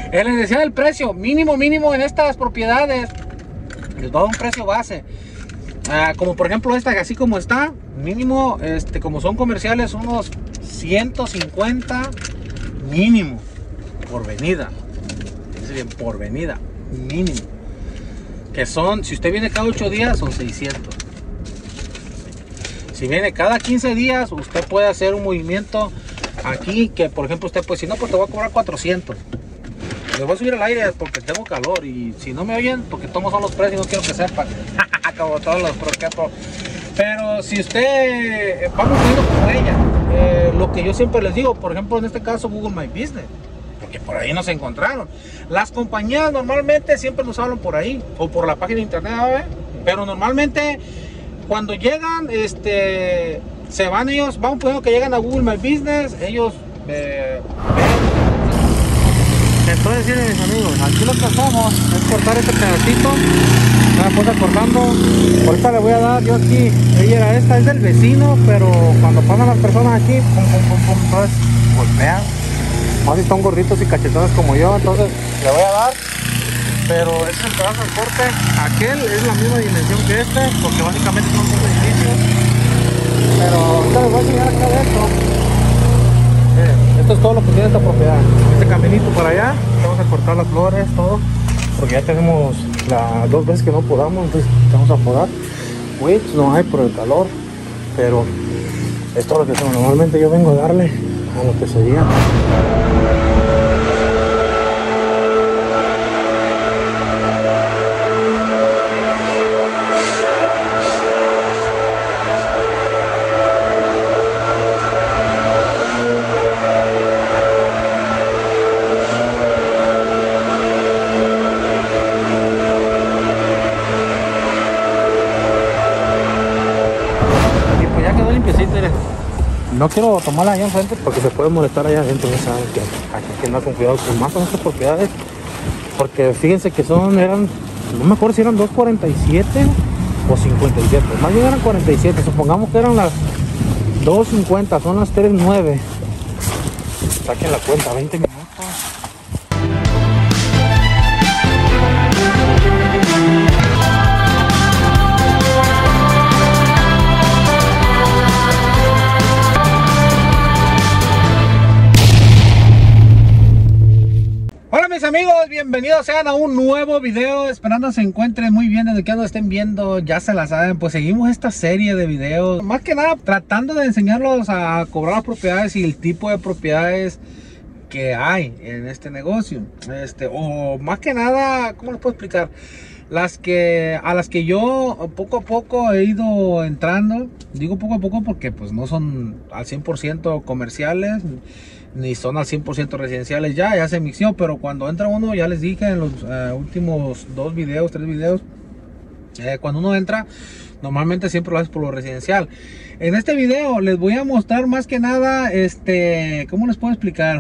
Les decía el precio mínimo en estas propiedades. Les doy un precio base. Como por ejemplo esta, así como está, mínimo, como son comerciales, unos 150 mínimo por venida. Es bien, por venida, mínimo. Que son, si usted viene cada 8 días, son 600. Si viene cada 15 días, usted puede hacer un movimiento aquí, que por ejemplo usted, pues si no, pues te voy a cobrar 400. Le voy a subir al aire porque tengo calor, y si no me oyen, porque todos son los precios, no quiero que sepan. Como todos los pero si usted, vamos a ir por ella. Lo que yo siempre les digo, por ejemplo en este caso Google My Business, porque por ahí nos encontraron. Las compañías normalmente siempre nos hablan por ahí o por la página de internet, ¿eh? Pero normalmente cuando llegan, se van ellos, vamos poniendo que llegan a Google My Business, ellos ven. Entonces, miren mis amigos, aquí lo que hacemos es cortar este pedacito. La cosa cortando. Ahorita le voy a dar yo aquí. Ella esta es del vecino, pero cuando pasan las personas aquí, pum, entonces golpean. Más si son gorditos y cachetones como yo, entonces le voy a dar. Pero este es el pedazo del corte. Aquel es la misma dimensión que este, porque básicamente son dos edificios. Pero ahorita les voy a enseñar acá adentro. Esto es todo lo que tiene esta propiedad. Este caminito para allá, vamos a cortar las flores, todo, porque ya tenemos las 2 veces que no podamos, entonces vamos a podar. Weeds no hay por el calor, pero es todo lo que tengo. Normalmente yo vengo a darle a lo que sería. No quiero tomarla allá enfrente porque se puede molestar allá adentro. Ya saben que hay que andar con cuidado con más con estas propiedades, porque fíjense que eran, no me acuerdo si eran 247 o 57, más bien eran 47, supongamos que eran las 250, son las 3:09. Saquen la cuenta, 20 minutos. Amigos, bienvenidos sean a un nuevo video. Esperando se encuentren muy bien, desde que nos estén viendo, ya se la saben. Pues seguimos esta serie de videos, más que nada tratando de enseñarlos a cobrar las propiedades y el tipo de propiedades que hay en este negocio. O más que nada, ¿cómo les puedo explicar? A las que yo poco a poco he ido entrando. Digo poco a poco porque pues no son al 100% comerciales, ni son al 100% residenciales. Ya se mixió, pero cuando entra uno, ya les dije en los últimos 3 videos, cuando uno entra, normalmente siempre lo haces por lo residencial. En este video les voy a mostrar más que nada, ¿cómo les puedo explicar?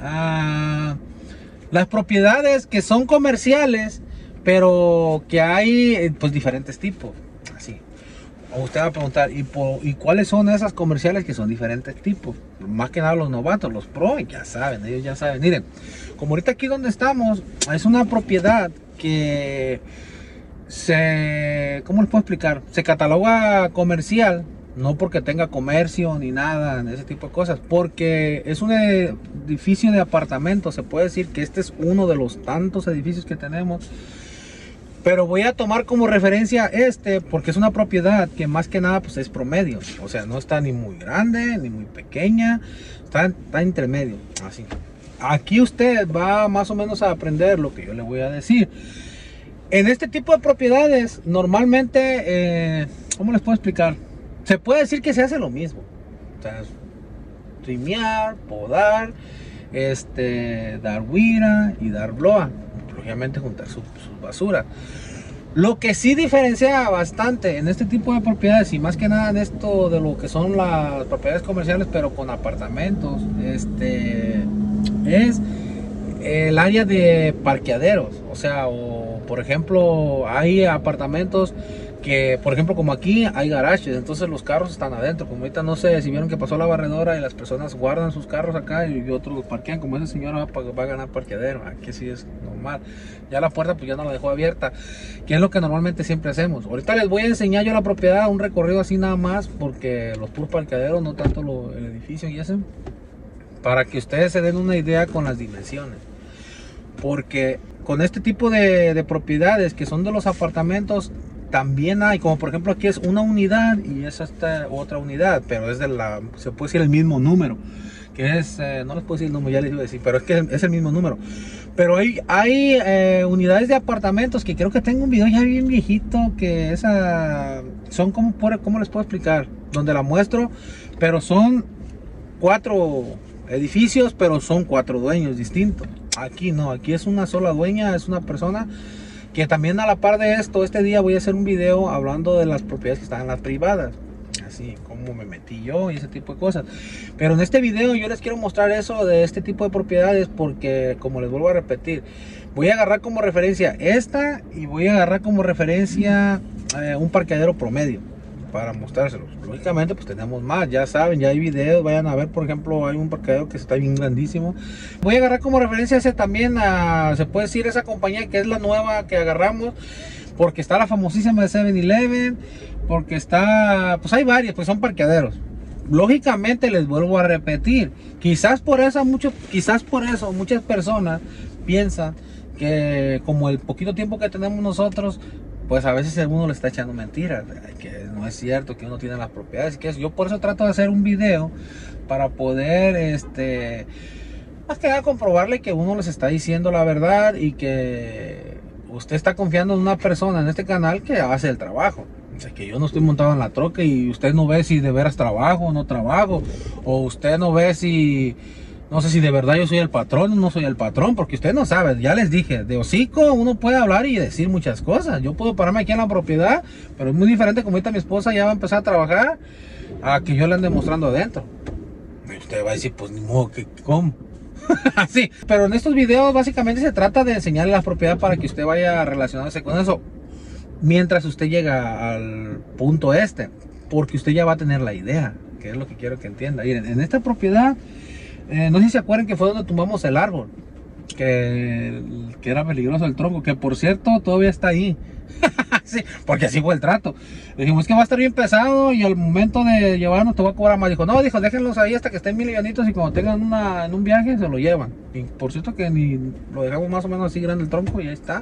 Las propiedades que son comerciales, pero que hay pues diferentes tipos, así. O usted va a preguntar, ¿y cuáles son esas comerciales que son diferentes tipos? Más que nada los novatos, los pro, ya saben, ellos ya saben. Miren, como ahorita aquí donde estamos, es una propiedad que ¿cómo les puedo explicar? Se cataloga comercial, no porque tenga comercio ni nada, ese tipo de cosas, porque es un edificio de apartamentos. Se puede decir que este es uno de los tantos edificios que tenemos. Pero voy a tomar como referencia porque es una propiedad que más que nada pues es promedio. O sea, no está ni muy grande ni muy pequeña, está entre medio, así. Aquí usted va más o menos a aprender lo que yo le voy a decir. En este tipo de propiedades normalmente, ¿cómo les puedo explicar? Se puede decir que se hace lo mismo. O sea, trimear, podar, dar huira y dar bloa. Lógicamente juntar su basura. Lo que sí diferencia bastante en este tipo de propiedades, y más que nada en esto de lo que son las propiedades comerciales pero con apartamentos, es el área de parqueaderos. O sea, por ejemplo, hay apartamentos que, por ejemplo, como aquí hay garajes, entonces los carros están adentro. Como ahorita no sé si vieron que pasó la barredora y las personas guardan sus carros acá y otros los parquean. Como ese señor va a ganar parqueadero, aquí sí es normal. Ya la puerta pues ya no la dejó abierta, que es lo que normalmente siempre hacemos. Ahorita les voy a enseñar yo la propiedad, un recorrido así nada más, porque los puros parqueaderos, no tanto el edificio y eso, para que ustedes se den una idea con las dimensiones. Porque con este tipo de propiedades que son de los apartamentos, también hay, como por ejemplo aquí es una unidad y es esta otra unidad, pero es se puede decir el mismo número, que es, no les puedo decir el número, ya les iba a decir, pero es que es el mismo número. Pero hay unidades de apartamentos que creo que tengo un video ya bien viejito, que son como, ¿cómo les puedo explicar? Donde la muestro, pero son 4 edificios, pero son 4 dueños distintos. Aquí no, aquí es una sola dueña, es una persona. Que también a la par de esto, este día voy a hacer un video hablando de las propiedades que están en las privadas, así como me metí yo y ese tipo de cosas. Pero en este video yo les quiero mostrar eso de este tipo de propiedades, porque como les vuelvo a repetir, voy a agarrar como referencia esta y voy a agarrar como referencia un parqueadero promedio para mostrárselos. Lógicamente pues tenemos más, ya saben, ya hay videos, vayan a ver. Por ejemplo, hay un parqueadero que está bien grandísimo. Voy a agarrar como referencia ese también, se puede decir, esa compañía que es la nueva que agarramos, porque está la famosísima de 7-Eleven, porque está, pues hay varias, pues son parqueaderos. Lógicamente les vuelvo a repetir, quizás por eso muchas personas piensan que como el poquito tiempo que tenemos nosotros, pues a veces uno le está echando mentiras, que no es cierto, que uno tiene las propiedades. Que yo por eso trato de hacer un video para poder, más que nada comprobarle que uno les está diciendo la verdad y que usted está confiando en una persona en este canal que hace el trabajo. O sea, que yo no estoy montado en la troca y usted no ve si de veras trabajo o no trabajo, o usted no ve si... No sé si de verdad yo soy el patrón o no soy el patrón, porque usted no sabe. Ya les dije, de hocico uno puede hablar y decir muchas cosas. Yo puedo pararme aquí en la propiedad, pero es muy diferente como ahorita mi esposa ya va a empezar a trabajar, a que yo le ande mostrando adentro. Y usted va a decir, pues ni modo, ¿cómo? Así. Pero en estos videos básicamente se trata de enseñarle la propiedad para que usted vaya relacionándose con eso mientras usted llega al punto porque usted ya va a tener la idea, que es lo que quiero que entienda. Miren, en esta propiedad... no sé si se acuerdan que fue donde tumbamos el árbol, que era peligroso el tronco, que por cierto todavía está ahí. Sí, porque así fue el trato. Le dijimos que va a estar bien pesado y al momento de llevarnos te voy a cobrar más. Dijo, no, déjenlos ahí hasta que estén 1,000 livianitos y cuando tengan en un viaje se lo llevan. Y por cierto que ni lo dejamos más o menos así grande el tronco y ahí está.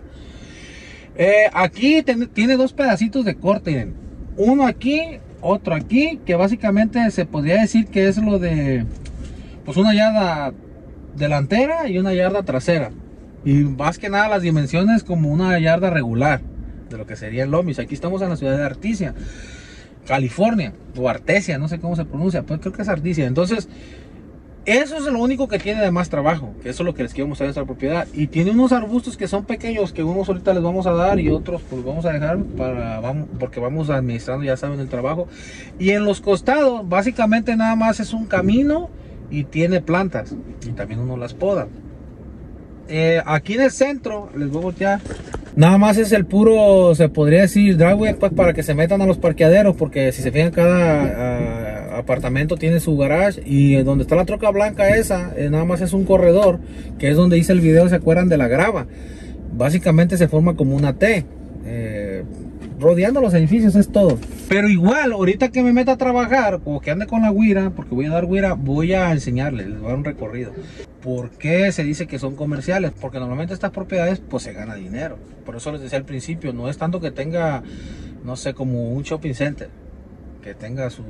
Aquí tiene 2 pedacitos de corte, miren. Uno aquí, otro aquí, que básicamente se podría decir que es lo de... pues una yarda delantera y una yarda trasera, y más que nada las dimensiones como una yarda regular de lo que sería el Lomis. Aquí estamos en la ciudad de Artesia, California, o Artesia, no sé cómo se pronuncia, pero creo que es Artesia. Entonces eso es lo único que tiene de más trabajo, que eso es lo que les quiero mostrar de esta propiedad. Y tiene unos arbustos que son pequeños, que unos ahorita les vamos a dar y otros pues vamos a dejar porque vamos administrando, ya saben, el trabajo. Y en los costados básicamente nada más es un camino y tiene plantas y también uno las poda. Aquí en el centro les voy a voltear, nada más es el puro, se podría decir, driveway, pues para que se metan a los parqueaderos, porque si se fijan cada apartamento tiene su garage, y donde está la troca blanca esa, nada más es un corredor, que es donde hice el video, se acuerdan de la grava. Básicamente se forma como una T, rodeando los edificios, es todo. Pero igual, ahorita que me meta a trabajar, o que ande con la güira, porque voy a dar güira, voy a enseñarles, les voy a dar un recorrido. ¿Por qué se dice que son comerciales? Porque normalmente estas propiedades pues se gana dinero. Por eso les decía al principio, no es tanto que tenga, no sé, como un shopping center, que tenga sus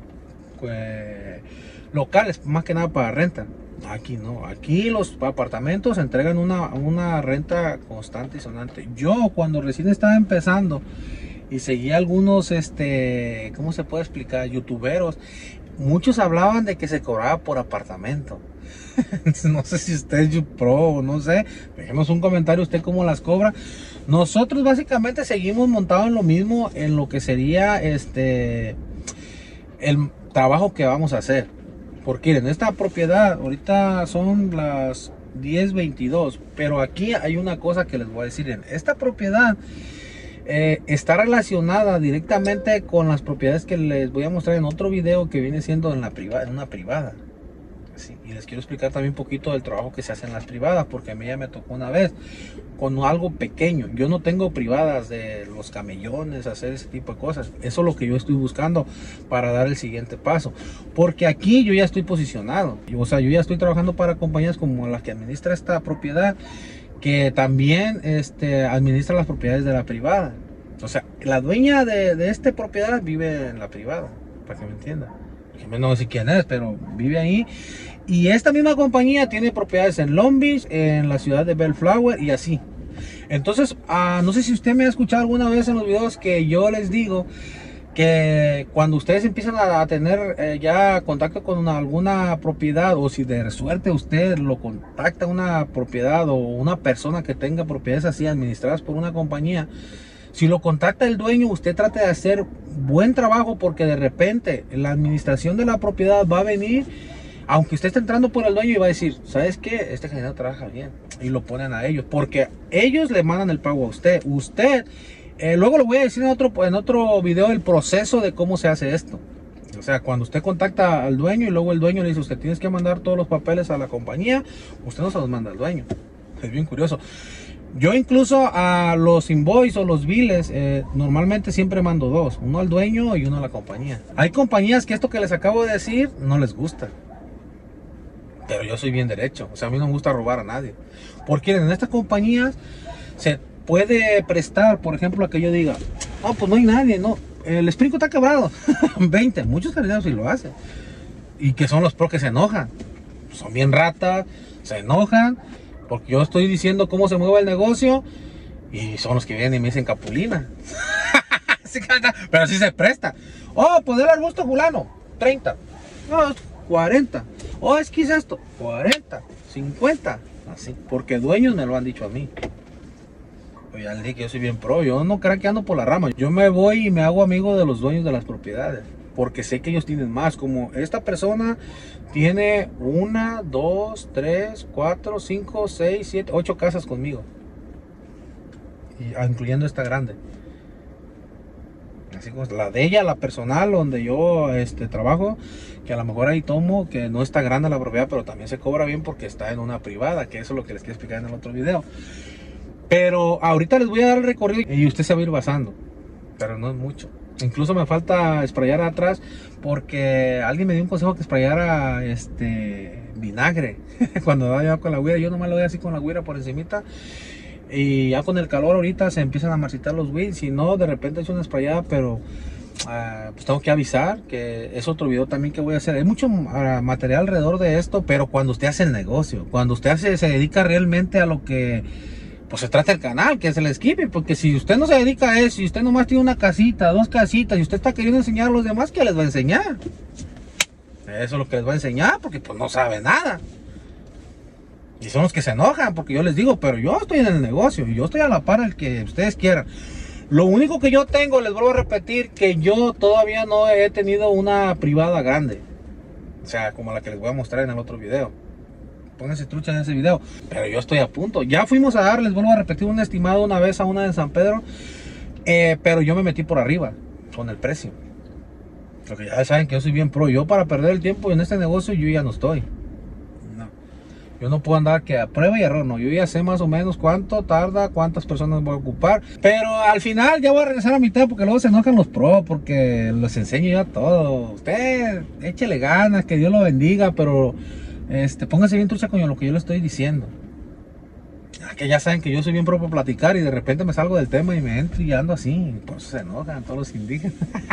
locales, más que nada para renta. Aquí no, aquí los apartamentos entregan una renta constante y sonante. Yo cuando recién estaba empezando y seguía algunos, ¿cómo se puede explicar? Youtuberos, muchos hablaban de que se cobraba por apartamento. No sé si usted es pro o no sé, déjenos un comentario usted cómo las cobra. Nosotros básicamente seguimos montados en lo mismo, en lo que sería el trabajo que vamos a hacer. Porque en esta propiedad ahorita son las 10:22, pero aquí hay una cosa que les voy a decir. En esta propiedad está relacionada directamente con las propiedades que les voy a mostrar en otro video que viene siendo en una privada. Sí, y les quiero explicar también un poquito del trabajo que se hace en las privadas, porque a mí ya me tocó una vez con algo pequeño. Yo no tengo privadas de los camellones, hacer ese tipo de cosas. Eso es lo que yo estoy buscando para dar el siguiente paso, porque aquí yo ya estoy posicionado. O sea, yo ya estoy trabajando para compañías como la que administra esta propiedad, que también administra las propiedades de la privada. O sea, la dueña de esta propiedad vive en la privada, para que me entiendan. No sé quién es, pero vive ahí. Y esta misma compañía tiene propiedades en Long Beach, en la ciudad de Bellflower y así. Entonces, no sé si usted me ha escuchado alguna vez en los videos que yo les digo que cuando ustedes empiezan a tener ya contacto con alguna propiedad, o si de suerte usted lo contacta una propiedad o una persona que tenga propiedades así administradas por una compañía, si lo contacta el dueño, usted trate de hacer buen trabajo, porque de repente la administración de la propiedad va a venir, aunque usted esté entrando por el dueño, y va a decir, ¿sabes qué? Este ingeniero trabaja bien, y lo ponen a ellos, porque ellos le mandan el pago a usted. Luego lo voy a decir en otro video el proceso de cómo se hace esto. O sea, cuando usted contacta al dueño y luego el dueño le dice, usted tienes que mandar todos los papeles a la compañía, usted no se los manda al dueño. Es bien curioso. Yo incluso a los invoices o los biles, normalmente siempre mando dos, uno al dueño y uno a la compañía. Hay compañías que esto que les acabo de decir no les gusta, pero yo soy bien derecho. O sea, a mí no me gusta robar a nadie, porque en estas compañías se puede prestar, por ejemplo, a que yo diga, no, pues no hay nadie, no, el sprinkler está quebrado. 20, muchos jardineros sí lo hacen, y que son los pros que se enojan, son bien ratas, se enojan porque yo estoy diciendo cómo se mueve el negocio, y son los que vienen y me dicen capulina. Pero sí se presta. Oh, pues el arbusto fulano, 30. No, 40. Oh, es que es esto, 40, 50. Así, porque dueños me lo han dicho a mí. Pues ya les dije que yo soy bien pro. Yo no creo que ando por la rama. Yo me voy y me hago amigo de los dueños de las propiedades, porque sé que ellos tienen más. Como esta persona tiene 1, 2, 3, 4, 5, 6, 7, 8 casas conmigo, incluyendo esta grande. Así como la de ella, la personal, donde yo trabajo, que a lo mejor ahí tomo, que no está grande la propiedad, pero también se cobra bien porque está en una privada, que eso es lo que les quiero explicar en el otro video. Pero ahorita les voy a dar el recorrido y usted se va a ir basando, pero no es mucho. Incluso me falta sprayar atrás, porque alguien me dio un consejo que sprayara vinagre cuando vaya con la güira. Yo nomás lo doy así con la güira por encimita, y ya con el calor ahorita se empiezan a marchitar los weeds. Si no, de repente es una sprayada, pero pues tengo que avisar que es otro video también que voy a hacer. Hay mucho material alrededor de esto, pero cuando usted hace el negocio, cuando usted se dedica realmente a lo que pues se trata el canal, que se le esquive. Porque si usted no se dedica a eso, si usted nomás tiene una casita, 2 casitas, y usted está queriendo enseñar a los demás, ¿qué les va a enseñar? Eso es lo que les va a enseñar, porque pues no sabe nada. Y son los que se enojan, porque yo les digo, pero yo estoy en el negocio, y yo estoy a la par del que ustedes quieran. Lo único que yo tengo, les vuelvo a repetir, que yo todavía no he tenido una privada grande, o sea, como la que les voy a mostrar en el otro video. Pónganse trucha en ese video. Pero yo estoy a punto. Ya fuimos a dar, les vuelvo a repetir, un estimado una vez a una en San Pedro, pero yo me metí por arriba con el precio, porque ya saben que yo soy bien pro. Yo, para perder el tiempo en este negocio, yo ya no estoy. Yo no puedo andar que a prueba y error, no. Yo ya sé más o menos cuánto tarda, cuántas personas voy a ocupar. Pero al final ya voy a regresar a mitad, porque luego se enojan los pros, porque les enseño ya todo. Usted échele ganas, que Dios lo bendiga, pero póngase bien trucha con lo que yo le estoy diciendo. Que ya saben que yo soy bien pro para platicar, y de repente me salgo del tema y me entro y ando así. Por eso se enojan todos los indígenas.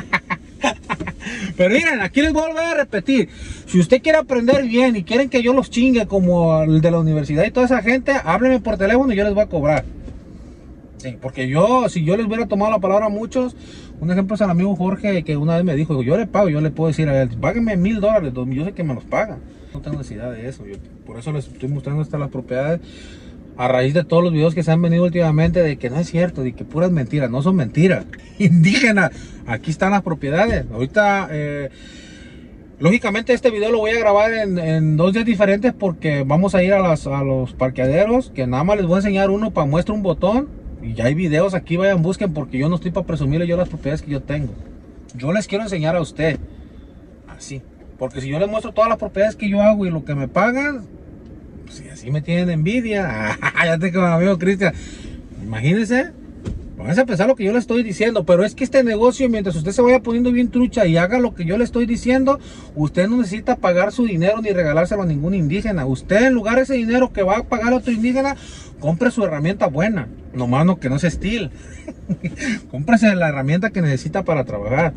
Pero miren, aquí les voy a volver a repetir. Si usted quiere aprender bien y quieren que yo los chingue como el de la universidad y toda esa gente, háblenme por teléfono y yo les voy a cobrar. Sí, porque si yo les hubiera tomado la palabra a muchos, un ejemplo es el amigo Jorge, que una vez me dijo, yo le pago, yo le puedo decir a él, páguenme $1000, yo sé que me los pagan. No tengo necesidad de eso. Por eso les estoy mostrando hasta las propiedades, a raíz de todos los videos que se han venido últimamente, de que no es cierto, de que puras mentiras. No son mentiras. Indígenas, aquí están las propiedades. Ahorita, lógicamente este video lo voy a grabar en 2 días diferentes, porque vamos a ir a los parqueaderos, que nada más les voy a enseñar uno para muestra un botón, Y ya hay videos aquí, vayan, busquen, porque yo no estoy para presumirle yo las propiedades que yo tengo. Yo les quiero enseñar a usted. Así. Porque si yo les muestro todas las propiedades que yo hago y lo que me pagan, pues si así me tienen envidia. Ya tengo a mi amigo Cristian. Imagínense. Vamos a pensar lo que yo le estoy diciendo, pero es que este negocio, mientras usted se vaya poniendo bien trucha y haga lo que yo le estoy diciendo, usted no necesita pagar su dinero ni regalárselo a ningún indígena. Usted, en lugar de ese dinero que va a pagar a otro indígena, compre su herramienta buena. Nomás no, que no sea steel. Cómprese la herramienta que necesita para trabajar.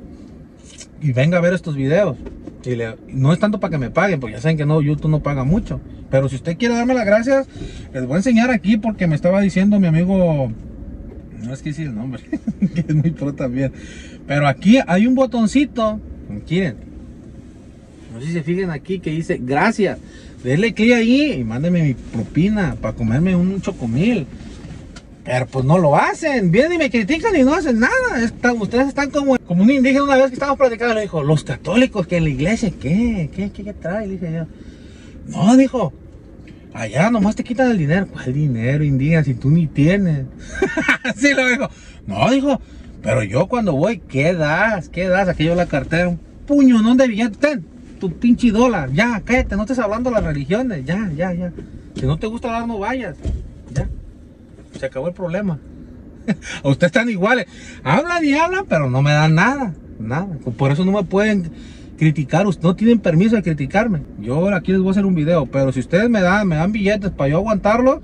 Y venga a ver estos videos. No es tanto para que me paguen, porque ya saben que no, YouTube no paga mucho. Pero si usted quiere darme las gracias, les voy a enseñar aquí, porque me estaba diciendo mi amigo... No es que decir el nombre, que es muy pro también. Pero aquí hay un botoncito. Miren. No sé si se fijan aquí que dice gracias. Denle clic ahí y mándenme mi propina para comerme un chocomil. Pero pues no lo hacen. Vienen y me critican y no hacen nada. Ustedes están como un indígena. Una vez que estábamos platicando, le dijo, los católicos que en la iglesia, ¿qué trae? Le dije yo. No, dijo. Allá nomás te quitan el dinero. ¿Cuál dinero, indígena, si tú ni tienes? Así lo dijo. No, dijo, pero yo cuando voy, ¿qué das? ¿Qué das? Aquello la cartera, un puñonón de billetes. Ten, tu pinche dólar. Ya, cállate, no estés hablando de las religiones. Ya. Si no te gusta dar, no vayas. Ya. Se acabó el problema. A ustedes están iguales. Hablan y hablan, pero no me dan nada. Nada. Por eso no me pueden criticar. Ustedes no tienen permiso de criticarme. Yo aquí les voy a hacer un video, pero si ustedes me dan billetes para yo aguantarlo,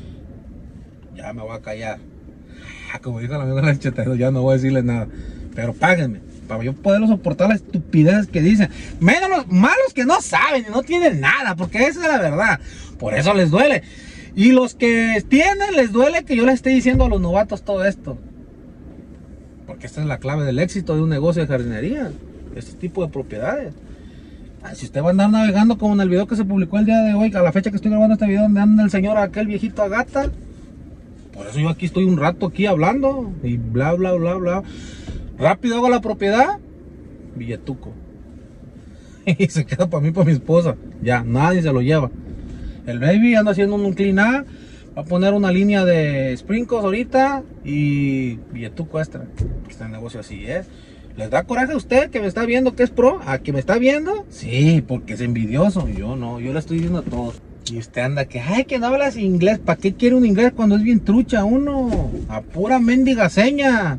ya me voy a callar. Como dijo el amigo del chetero, ya no voy a decirles nada. Pero páguenme para yo poder soportar las estupideces que dicen. Menos los malos que no saben y no tienen nada, porque esa es la verdad. Por eso les duele. Y los que tienen, les duele que yo les esté diciendo a los novatos todo esto. Porque esta es la clave del éxito de un negocio de jardinería. Este tipo de propiedades. Si usted va a andar navegando como en el video que se publicó el día de hoy, a la fecha que estoy grabando este video, donde anda el señor aquel viejito a gata. Por eso yo aquí estoy un rato aquí hablando. Y bla. Rápido hago la propiedad. Billetuco. Y se queda para mí, para mi esposa. Ya, nadie se lo lleva. El baby anda haciendo un clean up. Va a poner una línea de sprinkles ahorita. Y billetuco extra. Este negocio así es. ¿Les da coraje a usted que me está viendo que es pro? ¿A que me está viendo? Sí, porque es envidioso. Yo no, yo le estoy diciendo a todos. Y usted anda que, ay, que no hablas inglés. ¿Para qué quiere un inglés cuando es bien trucha uno? A pura mendiga seña.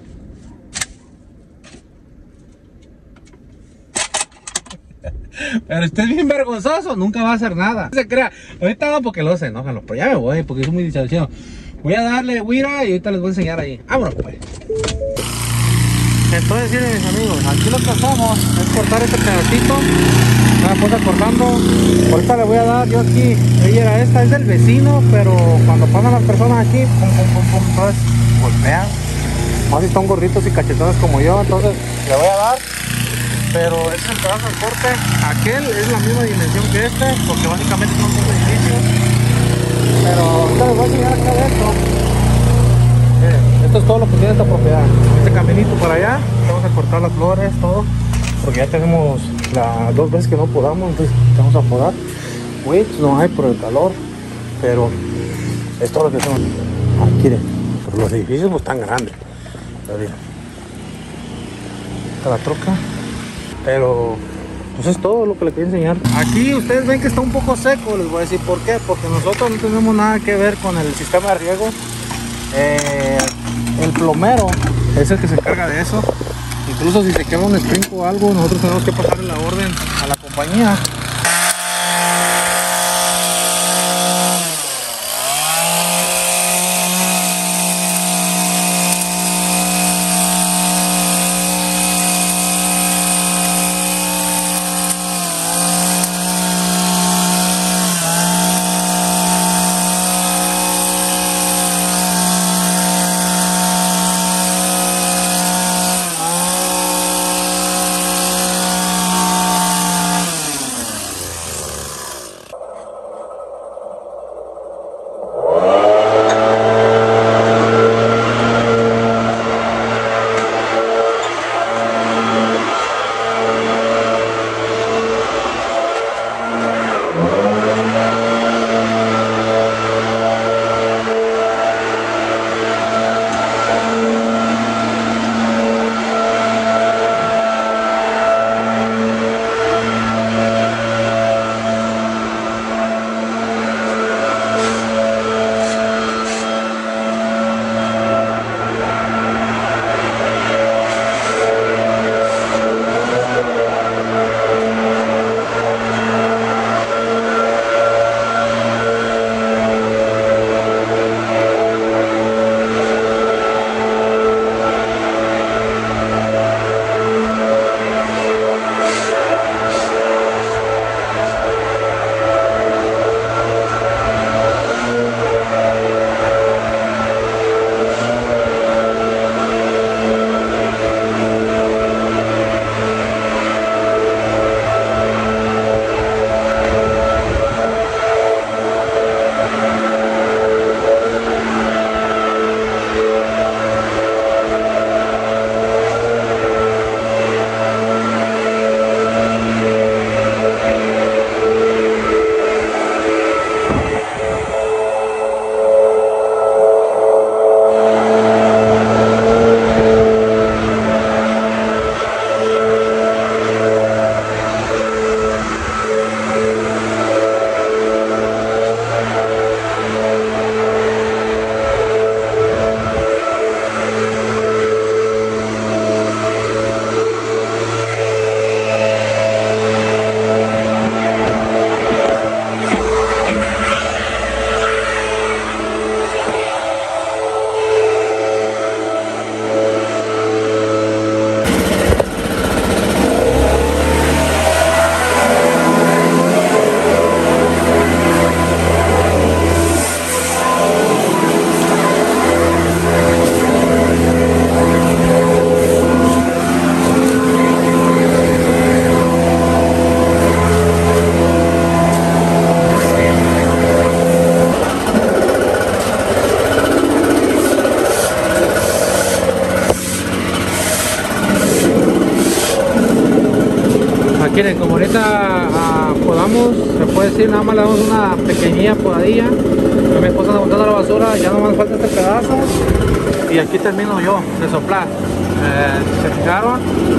Pero usted es bien vergonzoso, nunca va a hacer nada. No se crea, ahorita no, porque lo se enojan, pero ya me voy, porque soy muy distracción. Voy a darle guira y ahorita les voy a enseñar ahí. Vámonos pues. Entonces, sí, mis amigos, aquí lo que hacemos es cortar este pedacito. Una cosa cortando. Ahorita le voy a dar yo aquí. Ella esta es del vecino, pero cuando pasan las personas aquí, pum, entonces golpean. Más si son gorditos y cachetones como yo, entonces le voy a dar. Pero ese es el pedazo de corte. Aquel es la misma dimensión que este, porque básicamente son dos edificios. Pero ahorita les voy a enseñar acá adentro. Esto es todo lo que tiene esta propiedad. Este caminito para allá, vamos a cortar las flores, todo, porque ya tenemos las 2 veces que no podamos, entonces vamos a podar. Widths no hay por el calor, pero es todo lo que hacemos. Miren, pero los edificios pues están grandes. Está la troca, pero pues es todo lo que les quería enseñar. Aquí ustedes ven que está un poco seco, les voy a decir por qué, porque nosotros no tenemos nada que ver con el sistema de riego. El plomero es el que se encarga de eso. Incluso si se quema un sprinkle o algo, nosotros tenemos que pasarle la orden a la compañía. Miren, como ahorita podamos, se puede decir, nada más le damos una pequeñilla podadilla. Mi esposa está botando la basura, ya no más falta este pedazo. Y aquí termino yo de soplar. ¿Se fijaron?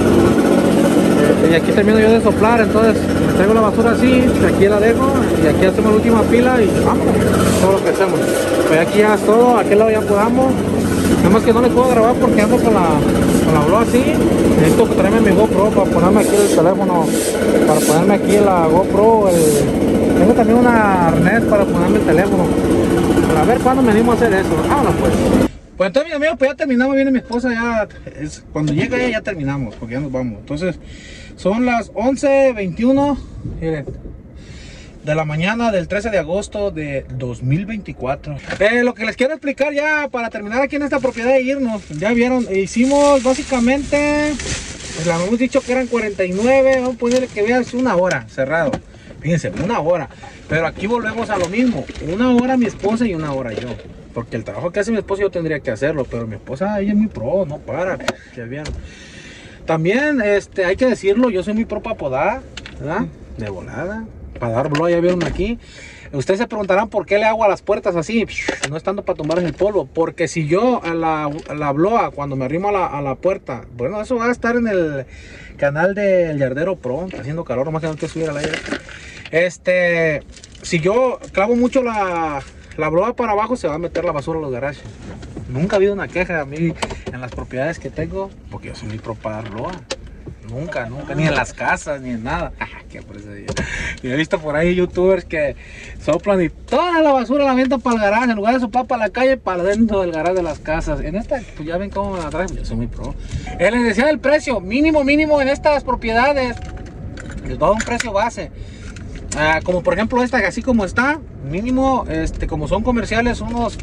Y aquí termino yo de soplar, entonces me traigo la basura así, aquí la dejo y aquí hacemos la última pila y vamos, todo lo que hacemos. Pues aquí ya es todo, aquel lado ya podamos. Nada más que no les puedo grabar porque ando con la blog así. Necesito traerme mi GoPro para ponerme aquí el teléfono, para ponerme aquí la GoPro. Tengo también una arnés para ponerme el teléfono. Para ver cuándo me animo a hacer eso. Vámonos pues. Pues entonces, mis amigos, pues ya terminamos. Viene mi esposa, ya cuando llega ella ya terminamos, porque ya nos vamos. Entonces, son las 11:21, miren, de la mañana del 13 de agosto de 2024. Lo que les quiero explicar ya para terminar aquí en esta propiedad de irnos, ya vieron, hicimos básicamente, pues la hemos dicho que eran 49, vamos a ponerle que vean una hora cerrado. Fíjense, una hora. Pero aquí volvemos a lo mismo, una hora mi esposa y una hora yo. Porque el trabajo que hace mi esposa yo tendría que hacerlo, pero mi esposa, ella es muy pro, no para, ya vieron. También, hay que decirlo, yo soy muy pro para podar, ¿verdad? De volada, para dar blow, ya vieron aquí. Ustedes se preguntarán por qué le hago a las puertas así, no estando para tumbar en el polvo. Porque si yo a la bloa, cuando me arrimo a la puerta, bueno, eso va a estar en el canal del Yardero Pro, está haciendo calor, más que no te subir al aire. Si yo clavo mucho la bloa para abajo, se va a meter la basura a los garajes. Nunca ha habido una queja a mí en las propiedades que tengo, porque yo soy muy pro para dar bloa. Nunca, ni en las casas, ni en nada. Qué presencia. Yo he visto por ahí youtubers que soplan y toda la basura la avientan para el garaje, en lugar de soplar para la calle, para dentro del garaje de las casas. En esta, pues ya ven cómo me la traen, yo soy muy pro. Les decía el precio, mínimo en estas propiedades, les doy un precio base. Como por ejemplo esta, así como está, mínimo, como son comerciales, unos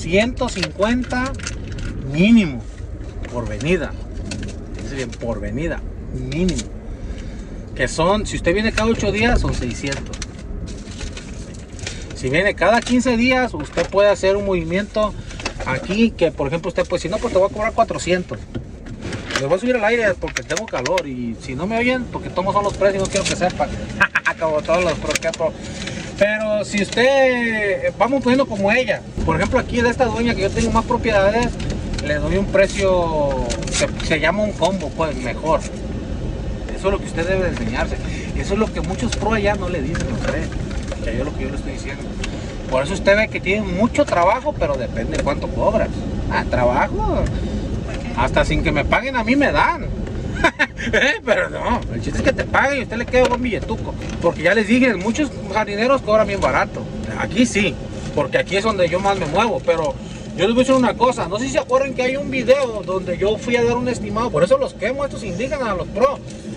150 mínimo por venida. Es bien, por venida, mínimo. Que son, si usted viene cada 8 días, son 600. Si viene cada 15 días, usted puede hacer un movimiento aquí, que por ejemplo usted, pues si no, pues te voy a cobrar 400. Les voy a subir al aire porque tengo calor y si no me oyen, porque todos son los precios, no quiero que sepan. Como todos los pro. Pero si usted, vamos poniendo como ella, por ejemplo aquí de esta dueña que yo tengo más propiedades, le doy un precio que se llama un combo, pues mejor. Eso es lo que usted debe de enseñarse. Eso es lo que muchos pro allá no le dicen a usted, que yo lo que yo le estoy diciendo. Por eso usted ve que tiene mucho trabajo, pero depende de cuánto cobras. Trabajo, hasta sin que me paguen a mí me dan. Pero no, el chiste es que te paguen y usted le queda un billetuco. Porque ya les dije, muchos jardineros cobran bien barato. Aquí sí, porque aquí es donde yo más me muevo. Pero yo les voy a decir una cosa, no sé si se acuerdan que hay un video donde yo fui a dar un estimado. Por eso los quemo a estos indígenas, a los pro.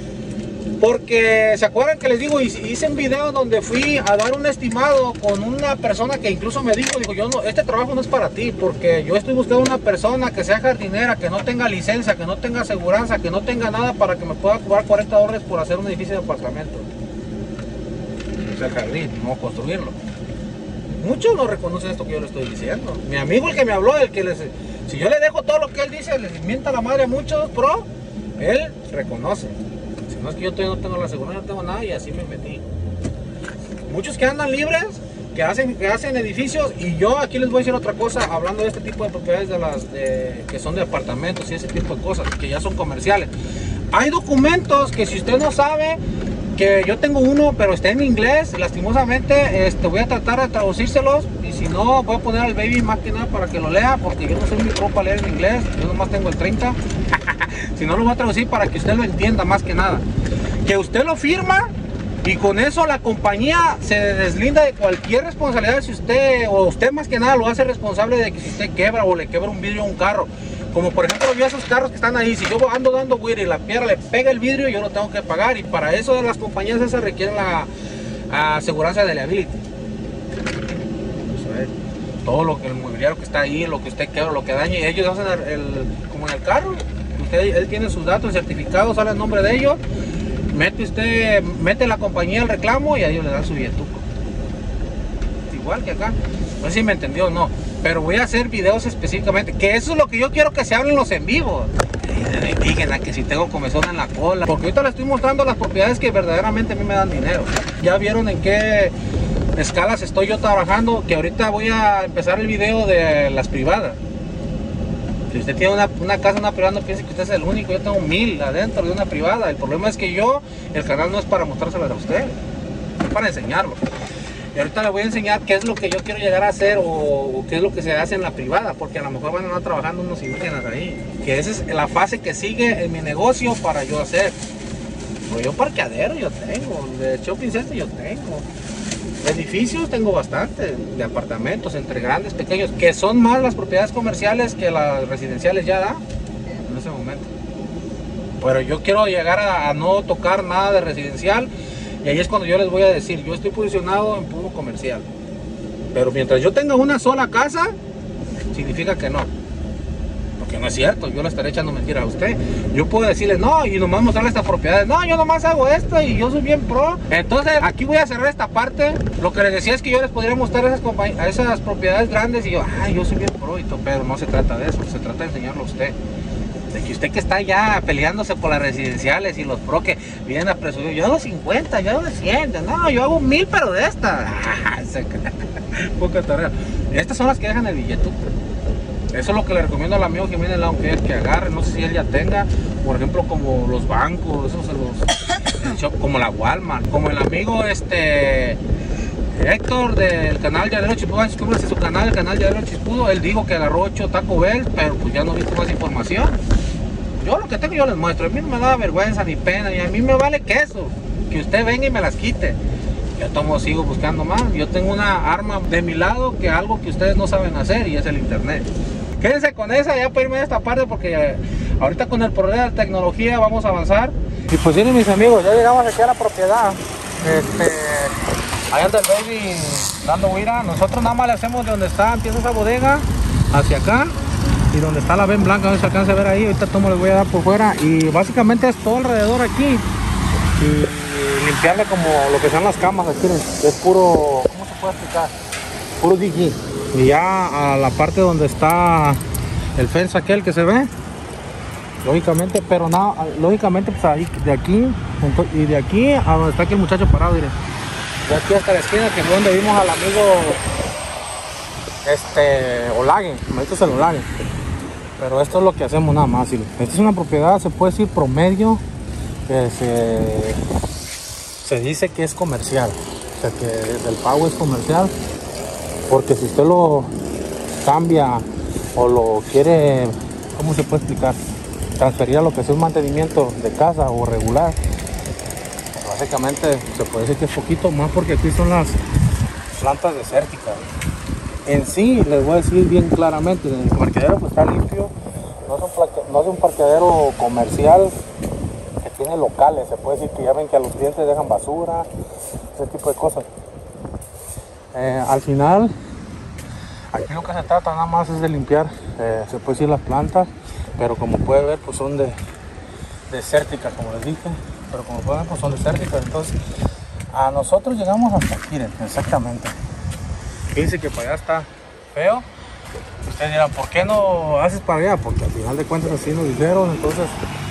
Porque se acuerdan que les digo, hice un video donde fui a dar un estimado con una persona que incluso me dijo, yo no, este trabajo no es para ti, porque yo estoy buscando una persona que sea jardinera, que no tenga licencia, que no tenga aseguranza, que no tenga nada para que me pueda cobrar 40 dólares por hacer un edificio de apartamento. O sea, el jardín, no construirlo. Muchos no reconocen esto que yo les estoy diciendo. Mi amigo el que me habló, si yo le dejo todo lo que él dice, les mienta la madre a muchos pro, él reconoce. No es que yo todavía no tengo la seguridad, no tengo nada y así me metí. Muchos que andan libres, que hacen edificios, y yo aquí les voy a decir otra cosa, hablando de este tipo de propiedades que son de apartamentos y ese tipo de cosas, que ya son comerciales. Hay documentos que si usted no sabe, que yo tengo uno, pero está en inglés, lastimosamente, voy a tratar de traducírselos, y si no, voy a poner al baby más que nada para que lo lea, porque yo no soy muy pro para leer en inglés, yo nomás tengo el 30. Si no, lo voy a traducir para que usted lo entienda más que nada. Que usted lo firma y con eso la compañía se deslinda de cualquier responsabilidad si usted, o usted más que nada lo hace responsable de que si usted quebra o le quebra un vidrio a un carro. Como por ejemplo vi esos carros que están ahí, si yo ando dando güey y la piedra le pega el vidrio, yo lo tengo que pagar, y para eso de las compañías esas requieren la aseguranza de liability. Todo lo que el mobiliario que está ahí, lo que usted quebra, lo que dañe, ellos hacen como en el carro. Él tiene sus datos, el certificado sale el nombre de ellos, mete la compañía el reclamo y a ellos le dan su billetuco. Igual que acá, no sé si me entendió o no, pero voy a hacer videos específicamente, que eso es lo que yo quiero que se hablen los en vivos. de indígena, que si tengo comezón en la cola. Porque ahorita les estoy mostrando las propiedades que verdaderamente a mí me dan dinero. Ya vieron en qué escalas estoy yo trabajando, que ahorita voy a empezar el video de las privadas. Si usted tiene una casa, una privada, no piense que usted es el único. Yo tengo 1000 adentro de una privada. El problema es que el canal no es para mostrárselas a usted, es para enseñarlo. Y ahorita le voy a enseñar qué es lo que yo quiero llegar a hacer o qué es lo que se hace en la privada, porque a lo mejor van a andar trabajando unos indígenas ahí. Que esa es la fase que sigue en mi negocio para yo hacer. Pues yo parqueadero yo tengo, de shopping center yo tengo. Edificios tengo bastante, de apartamentos, entre grandes, pequeños, que son más las propiedades comerciales que las residenciales ya dan en ese momento. Pero yo quiero llegar a no tocar nada de residencial, y ahí es cuando yo les voy a decir, yo estoy posicionado en puro comercial. Pero mientras yo tenga una sola casa, significa que no. Porque no es cierto, yo le estaré echando mentira a usted. Yo puedo decirle no y nomás mostrarle estas propiedades. No, yo nomás hago esto y yo soy bien pro. Entonces aquí voy a cerrar esta parte. Lo que les decía es que yo les podría mostrar esas propiedades grandes y yo soy bien pro y todo, pero no se trata de eso, se trata de enseñarlo a usted. De que usted que está ya peleándose por las residenciales y los pro que vienen a presumir, yo hago 50, yo hago 100, no, yo hago 1000 pero de estas. Poca tarea. Estas son las que dejan el billete. Eso es lo que le recomiendo al amigo que viene al lado, que agarre, no sé si él ya tenga, por ejemplo, como los bancos, esos el shop, como la Walmart, como el amigo Héctor del canal Llanero Chispudo. Descúbrase su canal, el canal Llanero Chispudo. Él dijo que agarró 8 Taco Bell, pero pues ya no he visto más información. Yo lo que tengo yo les muestro, a mí no me da vergüenza ni pena, y a mí me vale queso, que usted venga y me las quite. Yo sigo buscando más. Yo tengo una arma de mi lado, que algo que ustedes no saben hacer, y es el internet. Quédense con esa ya para irme de esta parte, porque ahorita con el poder de la tecnología vamos a avanzar. Y pues miren mis amigos, ya llegamos aquí a la propiedad. Ahí anda el baby dando huira. Nosotros nada más le hacemos de donde empieza esa bodega hacia acá, y donde está la ven blanca, donde se alcanza a ver ahí. Ahorita tomo les voy a dar por fuera, y básicamente es todo alrededor aquí. Y limpiarle como lo que sean las camas aquí, es puro, ¿cómo se puede explicar? Puro DG. Y ya a la parte donde está el fence aquel que se ve, lógicamente, pero no, lógicamente pues ahí, de aquí y de aquí a donde está aquí el muchacho parado, miren, de aquí hasta la esquina, que es donde vimos al amigo Olague, esto es el Olague. Pero esto es lo que hacemos nada más. Esta es una propiedad, se puede decir promedio, que se dice que es comercial, o sea que el pago es comercial, porque si usted lo cambia o lo quiere, ¿cómo se puede explicar? Transferir a lo que es un mantenimiento de casa o regular, básicamente se puede decir que es poquito más, porque aquí son las plantas desérticas. En sí, les voy a decir bien claramente, el parqueadero pues está limpio, no es un parqueadero comercial que tiene locales, se puede decir que ya ven que a los clientes dejan basura, ese tipo de cosas. Al final, aquí lo que se trata nada más es de limpiar, se puede decir las plantas, pero como puede ver pues son desérticas, como les dije, pero como pueden ver pues son desérticas. Entonces a nosotros llegamos hasta aquí, exactamente. Fíjense que para allá está feo. Ustedes dirán, ¿por qué no haces para allá? Porque al final de cuentas así nos dijeron. Entonces,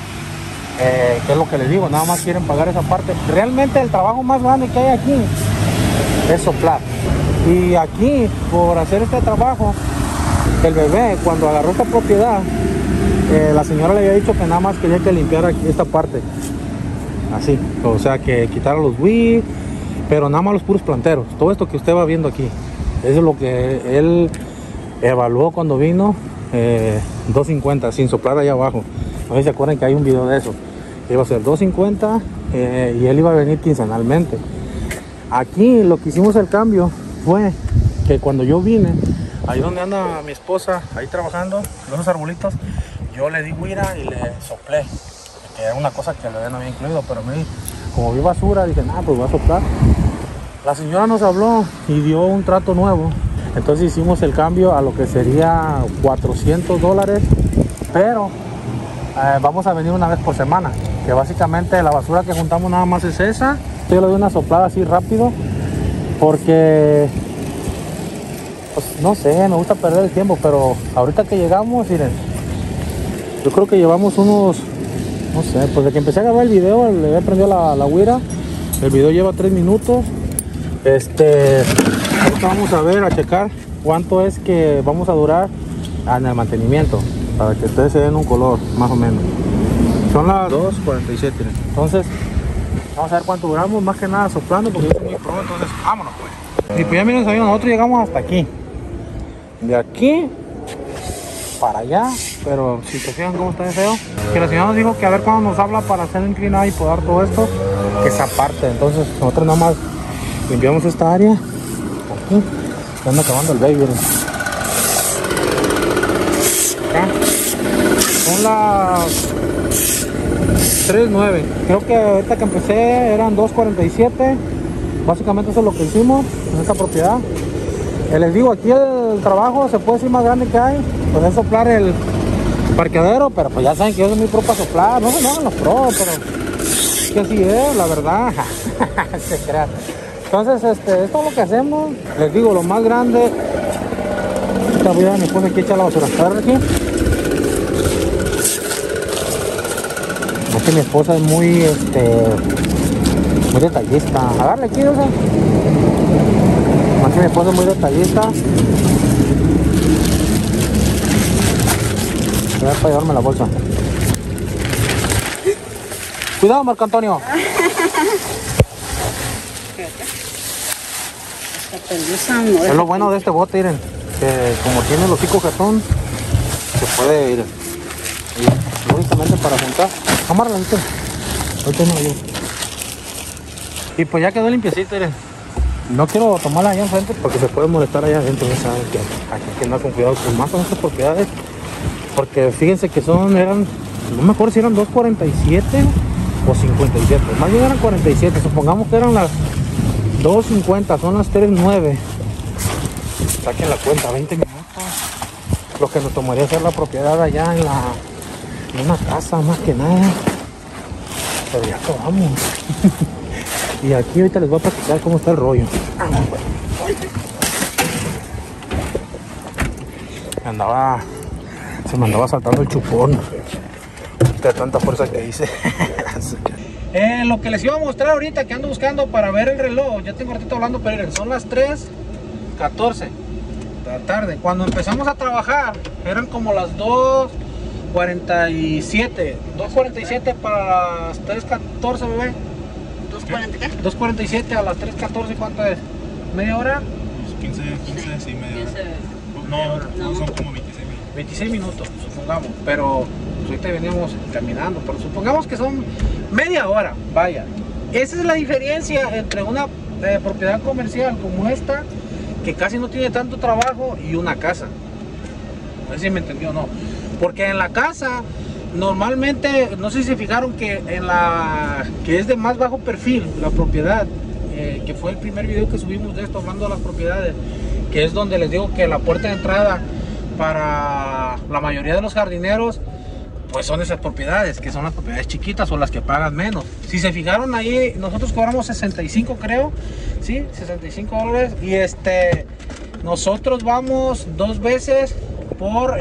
¿qué es lo que les digo? Nada más quieren pagar esa parte. Realmente el trabajo más grande que hay aquí es soplar. Y aquí, por hacer este trabajo, el bebé, cuando agarró esta propiedad, la señora le había dicho que nada más quería que limpiara aquí esta parte. Así, o sea, que quitara los weeds, pero nada más los puros planteros. Todo esto que usted va viendo aquí, eso es lo que él evaluó cuando vino, 250 sin soplar allá abajo. No sé si se acuerdan que hay un video de eso. Iba a ser 250 y él iba a venir quincenalmente. Aquí lo que hicimos el cambio fue que cuando yo vine, ahí donde anda mi esposa, ahí trabajando, los arbolitos, yo le di guira y le soplé. Que era una cosa que le no había incluido, pero a mí, como vi basura, dije, nada, pues voy a soplar. La señora nos habló y dio un trato nuevo. Entonces hicimos el cambio a lo que sería $400, pero vamos a venir una vez por semana, que básicamente la basura que juntamos nada más es esa. Yo le doy una soplada así rápido, porque pues no sé, me gusta perder el tiempo, pero ahorita que llegamos, miren, Yo creo que llevamos unos, no sé, pues de que empecé a grabar el video, le había prendido la güira. El video lleva 3 minutos. Ahorita vamos a ver, a checar cuánto es que vamos a durar en el mantenimiento, para que ustedes se den un color, más o menos. Son las 2:47. Entonces, vamos a ver cuánto duramos, más que nada soplando, porque yo soy muy pro, entonces vámonos pues. Y pues ya miren, nosotros llegamos hasta aquí. De aquí para allá, pero si se fijan cómo está de feo, que la señora nos dijo que a ver cuando nos habla para hacer inclinado y podar todo esto, que esa parte. Entonces nosotros nada más limpiamos esta área aquí, se anda acabando el baby, miren. Acá son las 3:09. Creo que ahorita que empecé eran 2:47. Básicamente eso es lo que hicimos en esta propiedad. Les digo, aquí el trabajo se puede decir más grande que hay, pues es soplar el parqueadero, pero pues ya saben que yo soy muy pro para soplar, no se hagan los pros, pero que así es, la verdad. Se crean. Entonces, esto es lo que hacemos. Les digo, lo más grande. Ahorita voy a dar a mi esposa aquí a echar la basura. A ver aquí. Es que mi esposa es muy, muy detallista. Agarre aquí, o sea. Aquí mi esposa es muy detallista. Voy a llevarme la bolsa. Cuidado, Marco Antonio. Es lo bueno de este bote, miren, que como tiene el hocico jetón, se puede ir. Y únicamente para juntar. Amárrala, ¿viste? Ahorita no hay. Y pues ya quedó limpiecito, miren. No quiero tomarla allá enfrente porque se puede molestar allá adentro. Ya saben que hay que andar con cuidado con más con estas propiedades. Porque fíjense que eran, no me acuerdo si eran 2:47 o 57. Más bien eran 47. Supongamos que eran las 2:50, son las 3:09. Saquen la cuenta, 20 minutos. Lo que nos tomaría hacer la propiedad allá en una casa, más que nada. Pero ya acabamos. Y aquí ahorita les voy a platicar cómo está el rollo. Se me andaba saltando el chupón de tanta fuerza que hice. Lo que les iba a mostrar ahorita, que ando buscando para ver el reloj. Ya tengo ratito hablando, pero son las 3:14 de la tarde. Cuando empezamos a trabajar eran como las 2:47. 2:47 para las 3:14, bebé. 2:40 ¿qué? 2:47 a las 3:14, ¿cuánto es? ¿Media hora? 15, sí, media hora. No, son como 26 minutos, supongamos, pero pues ahorita veníamos caminando, pero supongamos que son media hora, vaya. Esa es la diferencia entre una propiedad comercial como esta, que casi no tiene tanto trabajo, y una casa. No sé si me entendió o no. Porque en la casa, normalmente, no sé si se fijaron que que es de más bajo perfil, la propiedad, que fue el primer video que subimos de esto, hablando de las propiedades, que es donde les digo que la puerta de entrada para la mayoría de los jardineros, pues son esas propiedades, que son las propiedades chiquitas o las que pagan menos. Si se fijaron ahí, nosotros cobramos 65, creo, sí, $65, y nosotros vamos 2 veces por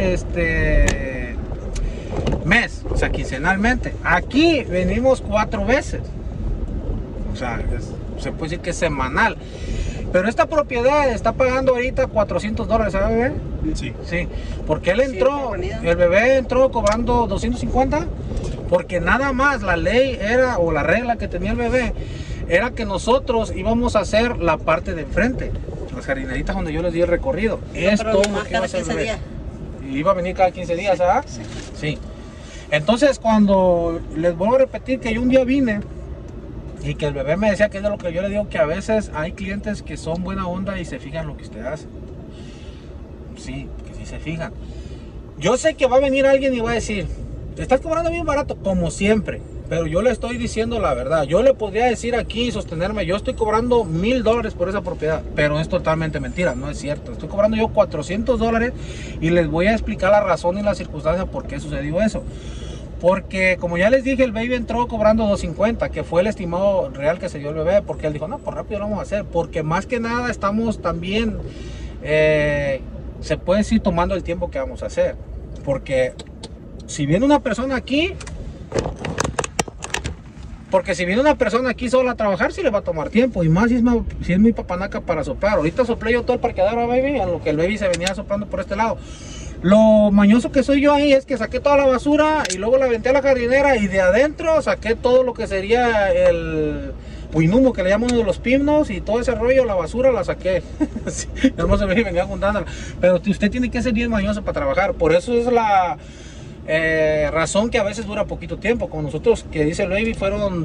mes, o sea, quincenalmente. Aquí venimos 4 veces, o sea, se puede decir que es semanal. Pero esta propiedad está pagando ahorita $400, ¿sabes, bebé? Sí. Sí, porque él entró, el bebé entró cobrando 250, porque nada más la ley era, o la regla que tenía el bebé, era que nosotros íbamos a hacer la parte de enfrente, las jardineritas donde yo les di el recorrido. Es todo lo que iba a hacer el bebé. Y iba a venir cada 15 días, ¿sabes? Sí. Sí. Entonces, cuando les vuelvo a repetir que yo un día vine y que el bebé me decía que es de lo que yo le digo, que a veces hay clientes que son buena onda y se fijan lo que usted hace. Sí, que sí se fijan. Yo sé que va a venir alguien y va a decir, te estás cobrando bien barato, como siempre. Pero yo le estoy diciendo la verdad. Yo le podría decir aquí y sostenerme, yo estoy cobrando $1000 por esa propiedad, pero es totalmente mentira, no es cierto. Estoy cobrando yo $400 y les voy a explicar la razón y la circunstancia por qué sucedió eso. Porque como ya les dije, el baby entró cobrando $250, que fue el estimado real que se dio el bebé, porque él dijo, no, pues rápido lo vamos a hacer, porque más que nada estamos también, se puede decir, tomando el tiempo que vamos a hacer, porque si viene una persona aquí, porque si viene una persona aquí sola a trabajar, sí le va a tomar tiempo. Y más si es muy papanaca para soplar. Ahorita soplé yo todo el parqueadero, baby, a lo que el baby se venía soplando por este lado. Lo mañoso que soy yo ahí es que saqué toda la basura y luego la aventé a la jardinera y de adentro saqué todo lo que sería el huinumo que le llaman de los pinos y todo ese rollo, la basura la saqué. Sí, hermoso, baby, venía juntándola. Pero usted tiene que ser bien mañoso para trabajar. Por eso es la razón que a veces dura poquito tiempo. Con nosotros, que dice el baby, fueron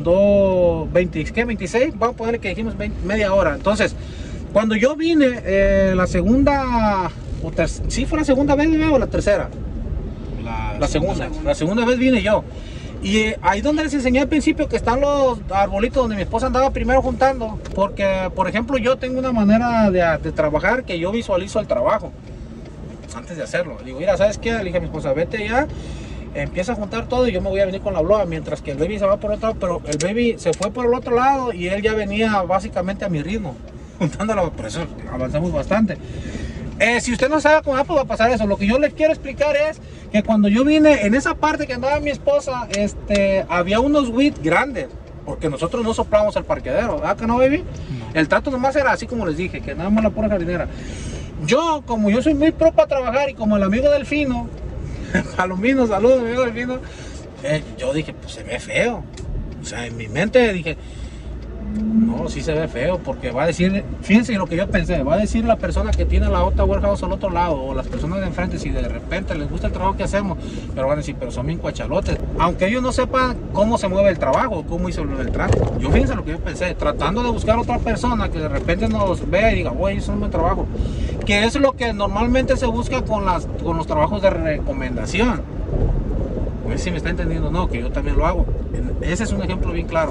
26, vamos a poner que dijimos media hora. Entonces, cuando yo vine, la segunda, sí fue la segunda vez, o la tercera, la segunda vez vine yo. Y ahí donde les enseñé al principio que están los arbolitos donde mi esposa andaba primero juntando, porque por ejemplo yo tengo una manera de trabajar que yo visualizo el trabajo antes de hacerlo. Le digo, mira, ¿sabes qué? Le dije a mi esposa, vete ya, empieza a juntar todo y yo me voy a venir con la bloa, mientras que el baby se va por otro lado. Pero el baby se fue por el otro lado y él ya venía básicamente a mi ritmo, juntándola. Por eso avanzamos bastante. Si usted no sabe acomodar, pues va a pasar eso. Lo que yo les quiero explicar es que cuando yo vine en esa parte que andaba mi esposa, había unos WIT grandes, porque nosotros no soplamos el parqueadero, ¿verdad que no, baby? No. El trato nomás era así como les dije, que nada más la pura jardinera. Yo, como yo soy muy pro para trabajar y como el amigo Delfino, Palomino, saludos amigo Delfino, yo dije, pues se ve feo. O sea, en mi mente dije, no, sí se ve feo, porque va a decir, fíjense lo que yo pensé, va a decir la persona que tiene la otra warehouse al otro lado, o las personas de enfrente, si de repente les gusta el trabajo que hacemos, pero van a decir, pero son bien cuachalotes, aunque ellos no sepan cómo se mueve el trabajo, cómo hizo el trato. Yo fíjense lo que yo pensé, tratando de buscar otra persona que de repente nos vea y diga, oye, eso es un buen trabajo, que es lo que normalmente se busca con los trabajos de recomendación. A ver si me está entendiendo, no, que yo también lo hago. Ese es un ejemplo bien claro.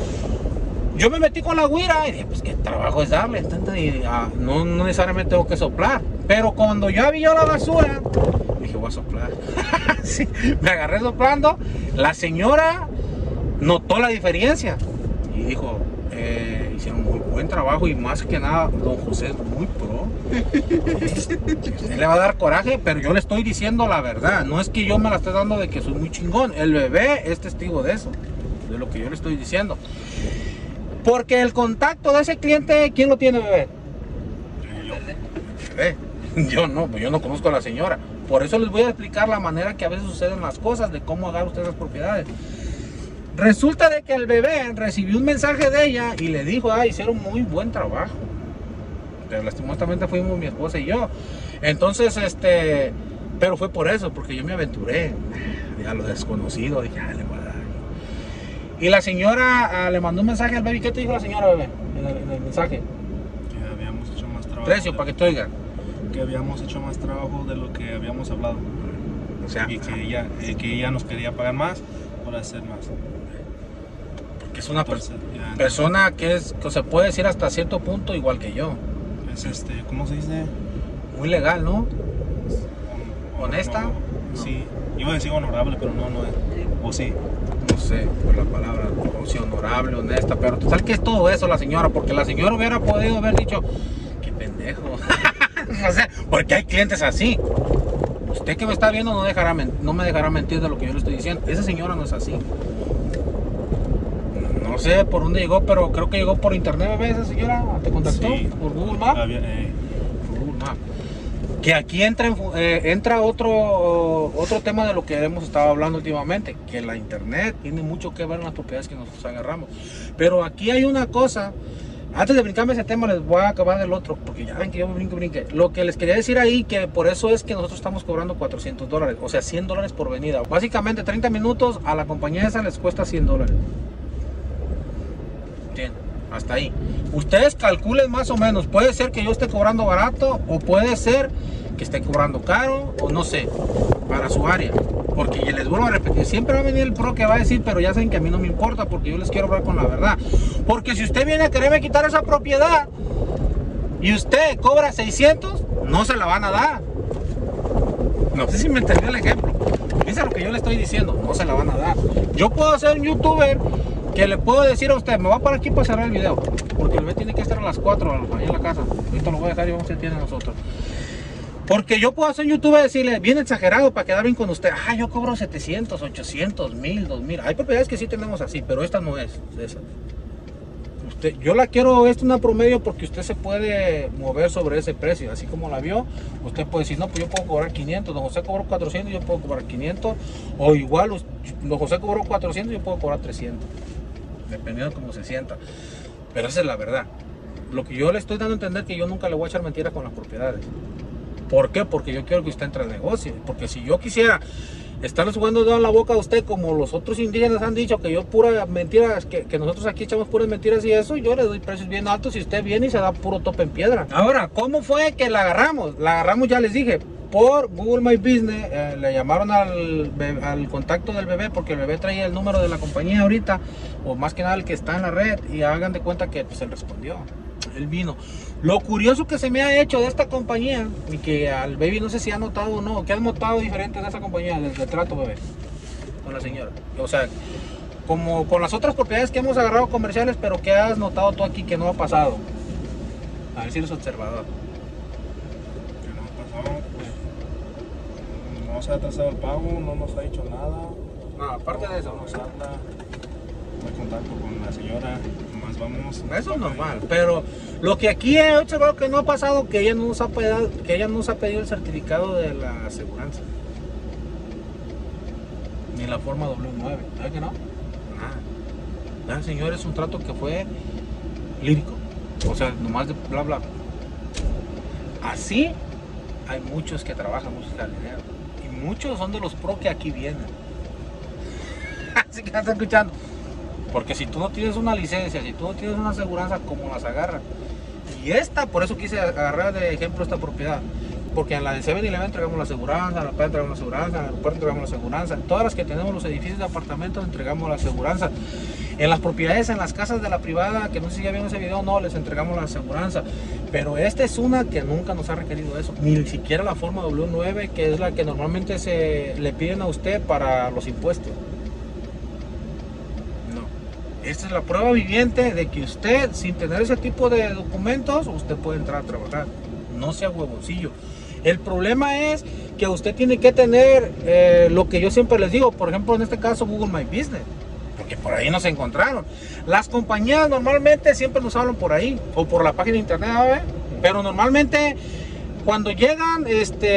Yo me metí con la güira y dije, pues qué trabajo es darle, no necesariamente tengo que soplar. Pero cuando ya vi yo la basura, dije, voy a soplar. Sí, me agarré soplando. La señora notó la diferencia y dijo, hicieron muy buen trabajo y más que nada, don José es muy pro. Él le va a dar coraje, pero yo le estoy diciendo la verdad. No es que yo me la esté dando de que soy muy chingón. El bebé es testigo de eso, de lo que yo le estoy diciendo. Porque el contacto de ese cliente, ¿quién lo tiene, bebé? Bebé. Yo no conozco a la señora. Por eso les voy a explicar la manera que a veces suceden las cosas, de cómo agarrar usted esas propiedades. Resulta de que el bebé recibió un mensaje de ella y le dijo, hicieron muy buen trabajo. Pero lastimosamente fuimos mi esposa y yo. Entonces, pero fue por eso, porque yo me aventuré a lo desconocido. Dije, le voy a dar. Y la señora le mandó un mensaje al baby. ¿Qué te dijo la señora, bebé? En el mensaje. Que habíamos hecho más trabajo. Precio, para que te oigan. Que habíamos hecho más trabajo de lo que habíamos hablado. O sea, y que ella nos quería pagar más por hacer más. Porque es una persona que se puede decir hasta cierto punto igual que yo. Es ¿cómo se dice? Muy legal, ¿no? ¿Honesta? No. Sí, iba a decir honorable, pero no es. ¿O sí? No sé por la palabra, o si honorable, honesta, pero total que es todo eso la señora, porque la señora hubiera podido haber dicho, qué pendejo. O sea, porque hay clientes así. Usted que me está viendo no me dejará mentir de lo que yo le estoy diciendo. Esa señora no es así. No sé por dónde llegó, pero creo que llegó por internet, bebé, esa señora. ¿Te contactó? Sí. ¿Por Google Maps? Por Google Maps. Que aquí entra otro tema de lo que hemos estado hablando últimamente, que la internet tiene mucho que ver en las propiedades que nosotros agarramos. Pero aquí hay una cosa, antes de brincarme ese tema les voy a acabar del otro, porque ya ven que yo brinque. Lo que les quería decir ahí, que por eso es que nosotros estamos cobrando $400, o sea, $100 por venida. Básicamente 30 minutos a la compañía esa les cuesta $100. Bien, hasta ahí. Ustedes calculen más o menos, puede ser que yo esté cobrando barato o puede ser que esté cobrando caro o no sé, para su área. Porque les vuelvo a repetir, siempre va a venir el pro que va a decir, pero ya saben que a mí no me importa porque yo les quiero hablar con la verdad. Porque si usted viene a quererme quitar esa propiedad y usted cobra 600, no se la van a dar. No sé si me entendió el ejemplo. Fíjense lo que yo le estoy diciendo, no se la van a dar. Yo puedo ser un youtuber que le puedo decir a usted, me va para aquí para cerrar el video, porque el bebé tiene que estar a las 4 ahí en la casa. Ahorita lo voy a dejar y vamos a ir a nosotros. Porque yo puedo hacer en YouTube y decirle, bien exagerado para quedar bien con usted. Yo cobro 700, 800, 1000, 2000. Hay propiedades que sí tenemos así, pero esta no es esa. Yo la quiero, una promedio porque usted se puede mover sobre ese precio. Así como la vio, usted puede decir, no, pues yo puedo cobrar 500. Don José cobró 400, yo puedo cobrar 500. O igual, Don José cobró 400, yo puedo cobrar 300. Dependiendo de cómo se sienta. Pero esa es la verdad. Lo que yo le estoy dando a entender es que yo nunca le voy a echar mentiras con las propiedades. ¿Por qué? Porque yo quiero que usted entre al negocio. Porque si yo quisiera estarle jugando en la boca a usted como los otros indígenas han dicho que yo puras mentiras, que nosotros aquí echamos puras mentiras y eso, yo le doy precios bien altos y usted viene y se da puro tope en piedra. Ahora, ¿cómo fue que la agarramos? La agarramos, ya les dije, por Google My Business. Le llamaron al contacto del bebé porque el bebé traía el número de la compañía ahorita, o más que nada el que está en la red, y hagan de cuenta que pues él respondió. Él vino. Lo curioso que se me ha hecho de esta compañía, y que al baby no sé si ha notado o no, que has notado diferente de esta compañía, del trato, bebé, con la señora. O sea, como con las otras propiedades que hemos agarrado comerciales, pero que has notado tú aquí que no ha pasado. A ver si eres observador. Que no ha pasado, pues no se ha atrasado el pago, no nos ha dicho nada. No, aparte de eso. No nos habla, no hay contacto con la señora. Vamos, eso es normal, pero lo que aquí he observado que no ha pasado, que ella no nos ha pedido el certificado de la aseguranza, ni la forma W9, ¿sabes que no? Nada. Señor, es un trato que fue lírico, o sea, nomás de bla bla. Así hay muchos que trabajan, muchos jardineros, y muchos son de los pro que aquí vienen. Así que están escuchando. Porque si tú no tienes una licencia, si tú no tienes una aseguranza, ¿cómo las agarras? Y por eso quise agarrar de ejemplo esta propiedad. Porque en la de 7-Eleven entregamos la aseguranza, en la playa entregamos la aseguranza, en el aeropuerto entregamos la aseguranza. En todas las que tenemos los edificios de apartamentos entregamos la aseguranza. En las propiedades, en las casas de la privada, que no sé si ya vieron ese video, no, les entregamos la aseguranza. Pero esta es una que nunca nos ha requerido eso. Ni siquiera la forma W9, que es la que normalmente le piden a usted para los impuestos. Esta es la prueba viviente de que usted, sin tener ese tipo de documentos, usted puede entrar a trabajar. No sea huevoncillo. El problema es que usted tiene que tener lo que yo siempre les digo, por ejemplo, en este caso Google My Business, porque por ahí nos encontraron. Las compañías normalmente siempre nos hablan por ahí, o por la página de internet, ¿sabes? Pero normalmente cuando llegan,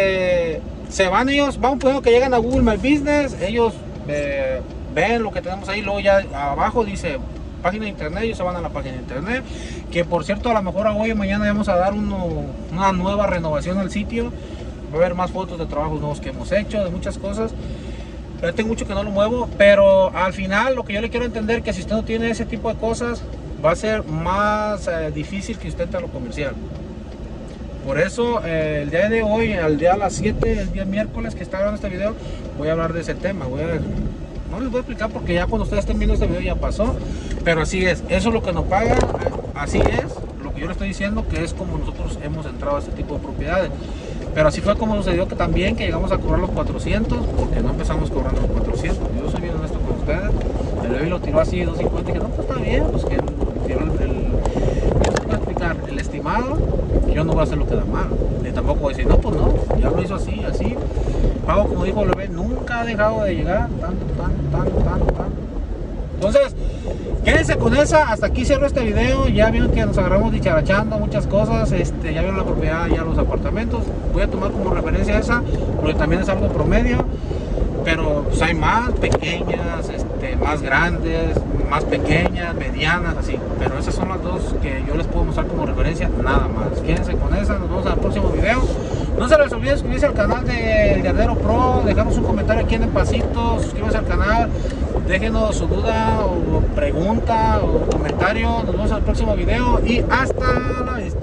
se van ellos, vamos poniendo que llegan a Google My Business, ellos ven lo que tenemos ahí, luego ya abajo dice página de internet, ellos se van a la página de internet, que por cierto a lo mejor hoy o mañana vamos a dar una nueva renovación al sitio, va a haber más fotos de trabajos nuevos que hemos hecho, de muchas cosas. Pero tengo mucho que no lo muevo, pero al final lo que yo le quiero entender que si usted no tiene ese tipo de cosas, va a ser más difícil que usted entre a lo comercial. Por eso el día de hoy, al día a las 7, el día miércoles que está grabando este video, voy a hablar de ese tema. No les voy a explicar porque ya cuando ustedes estén viendo este video ya pasó, pero así es, eso es lo que nos paga, así es, lo que yo le estoy diciendo, que es como nosotros hemos entrado a este tipo de propiedades. Pero así fue como sucedió que también que llegamos a cobrar los 400, porque no empezamos cobrando los 400. Yo soy bien honesto con ustedes, el bebé lo tiró así 250 y dije, no, pues está bien, pues que tiró yo les voy a explicar, el estimado, yo no voy a hacer lo que da mal, ni tampoco voy a decir, no, pues no, ya lo hizo así, así. Pago, como dijo el bebé, nunca ha dejado de llegar, tanto. Entonces, quédense con esa, hasta aquí cierro este video. Ya vieron que nos agarramos dicharachando muchas cosas, ya vieron la propiedad, ya los apartamentos. Voy a tomar como referencia esa, porque también es algo promedio. Pero pues, hay más pequeñas, más grandes, más pequeñas, medianas, así. Pero esas son las dos que yo les puedo mostrar como referencia, nada más. Quédense con esa, nos vemos en el próximo video. No se les olvide suscribirse al canal de Yardero Pro, dejarnos un comentario aquí en el pasito, suscríbanse al canal, déjenos su duda o pregunta o comentario. Nos vemos en el próximo video y hasta la vista.